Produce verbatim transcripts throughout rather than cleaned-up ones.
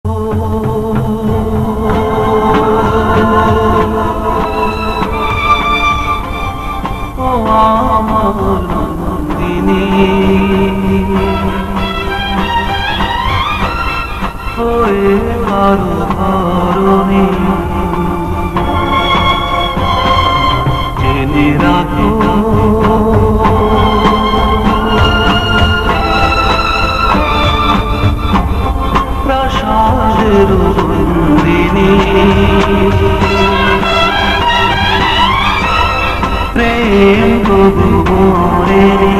ও আমার নন্দিনী হয়ে ভালো ধরণী জেনে রাখো প্রাসাদের নন্দিনী প্রেম কবু মোরেনি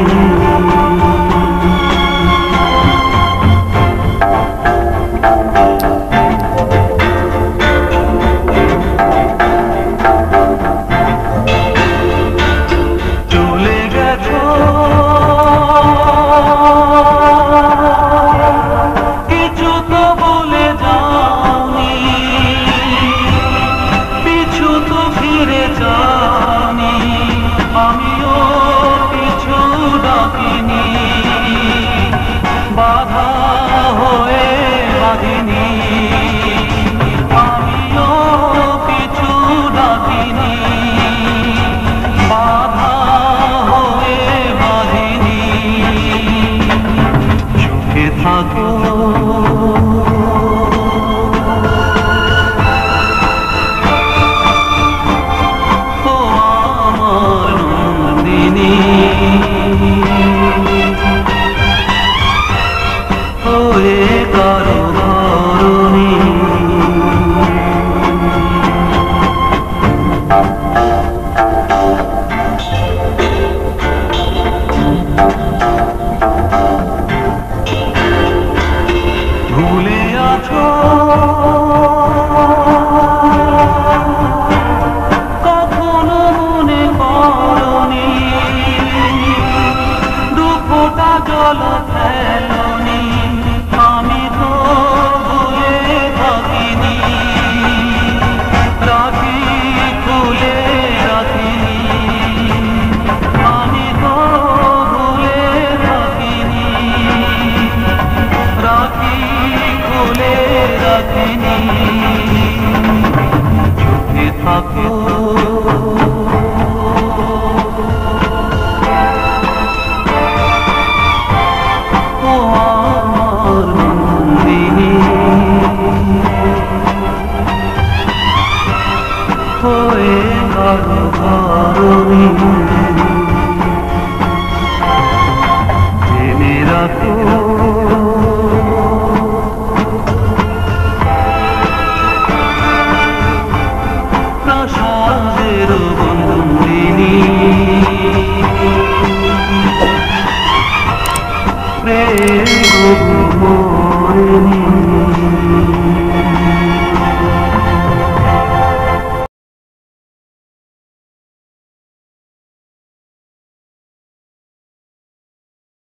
চলে গেছো কিছু তো বলে যাওনি পিছু তো ফিরে যাওনি আমিও কিছু ডাকিনি বাধা হয়ে বাঁধিনি আমিও কিছু ডাকিনি বাধা হয়ে বাঁধিনি চোখে থাকো হয়ে কারো ধরণী ভুলে আছো কখনো মনে করনি দুঃখটা জল ফেলনি আমি তো ভুলে থাকিনি রাখি খুলে রাখিনি আমি তো ভুলে থাকিনি রাখি খুলে রাখিনি চোখে থাকো